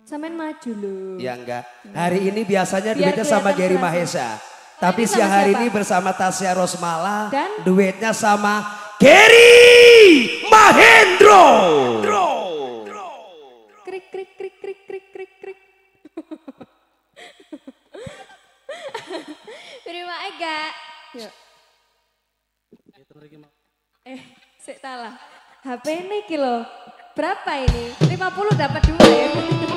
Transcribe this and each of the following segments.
Sampean maju loh. Ya enggak. Hari ini biasanya Biar duetnya sama kelihatan Gary kerasa. Mahesa. Oh, Tapi ini sama siang hari siapa? ini bersama Tasya Rosmala. Dan? Duetnya sama Gary Mahendro. Krik krik krik krik krik krik krik. Terima Ega. Yuk. Sik salah. HP ini kilo. Berapa ini? 50 dapat 2 ya.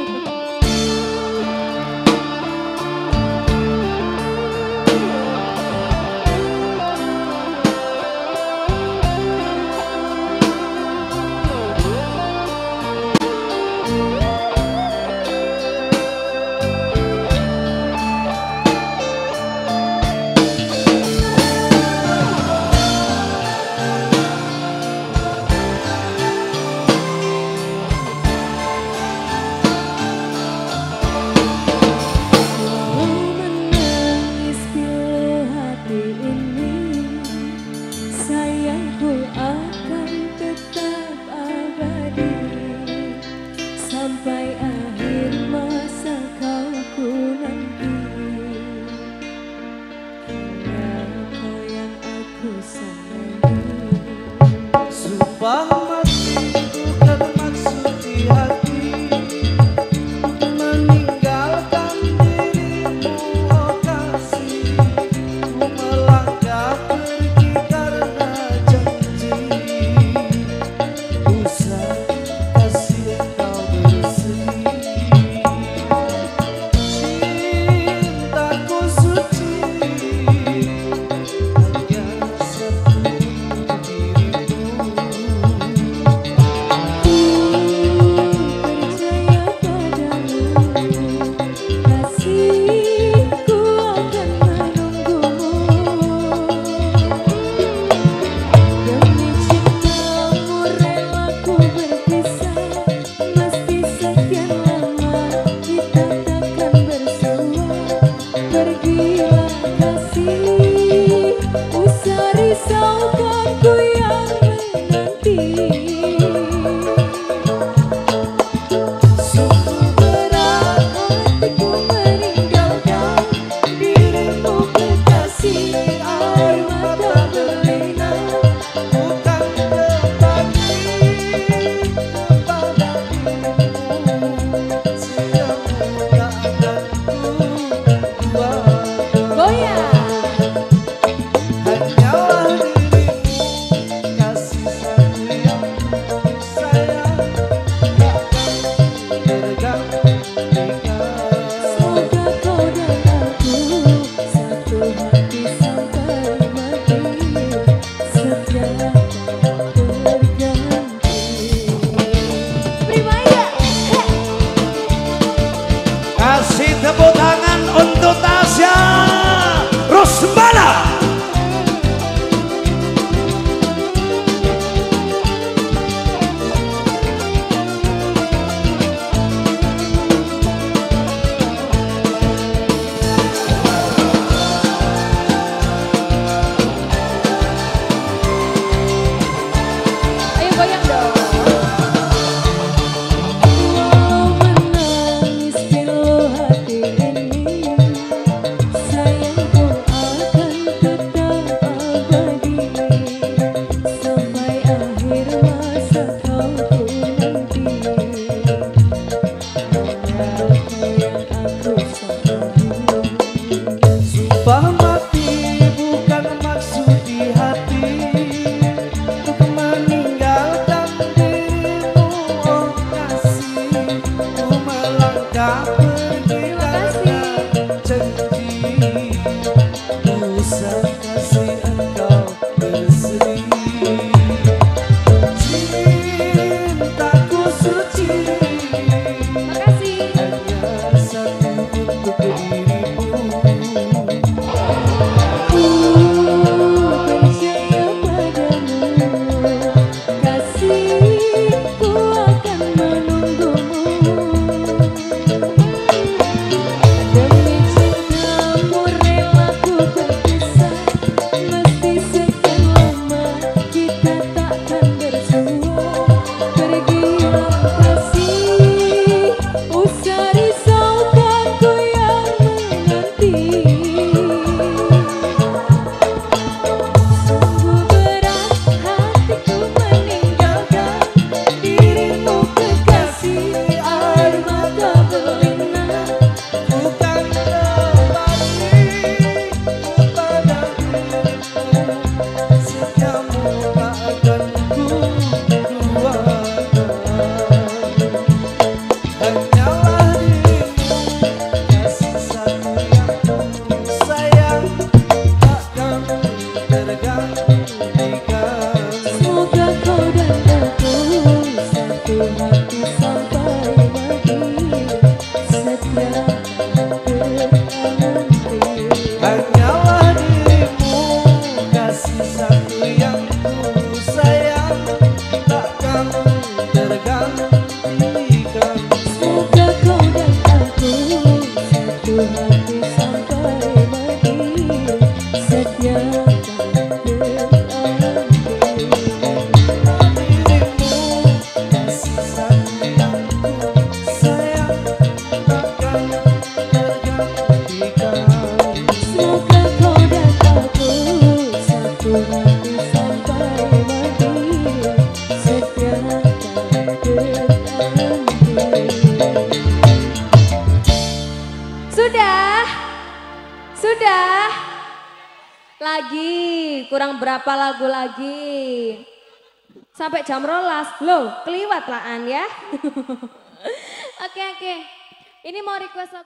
Sampai akhir masa kau ku nanti. Hanya kau yang aku sayangi. Sumpah mati bukan maksud di hati untuk meninggalkan dirimu, oh kasih. Ku melangkah pergi karena janji. Usah kasih kau bersedih. Surat sampai mati setiap Sudah. Lagi, kurang berapa lagu lagi? Sampai jam 12. Loh, keliwat lah An ya. Oke. Ini mau request lagu.